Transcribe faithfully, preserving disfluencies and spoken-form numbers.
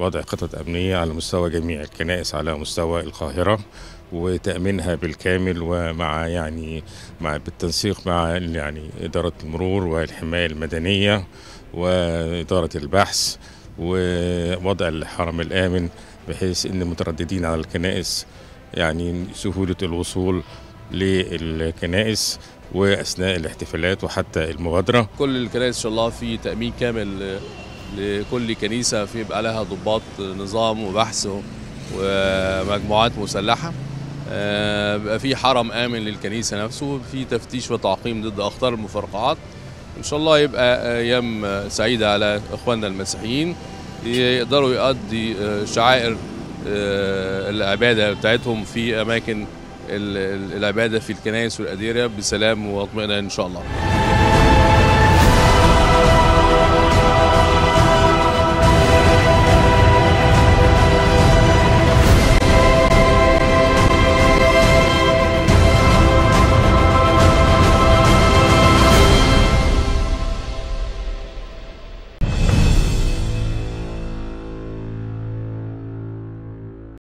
وضع خطط أمنية على مستوى جميع الكنائس على مستوى القاهرة، وتأمينها بالكامل، ومع يعني مع بالتنسيق مع يعني إدارة المرور والحماية المدنية وإدارة البحث، ووضع الحرم الآمن بحيث أن المترددين على الكنائس يعني سهولة الوصول للكنائس وأثناء الاحتفالات وحتى المبادرة. كل الكنائس إن شاء الله في تأمين كامل لكل كنيسة، في يبقى لها ضباط نظام وبحث ومجموعات مسلحة، بيبقى في حرم آمن للكنيسة نفسه، في تفتيش وتعقيم ضد أخطار المفرقعات. إن شاء الله يبقى أيام سعيدة على إخواننا المسيحيين، يقدروا يؤدي شعائر العبادة بتاعتهم في أماكن العبادة في الكنائس والأديرة بسلام واطمئنان إن شاء الله.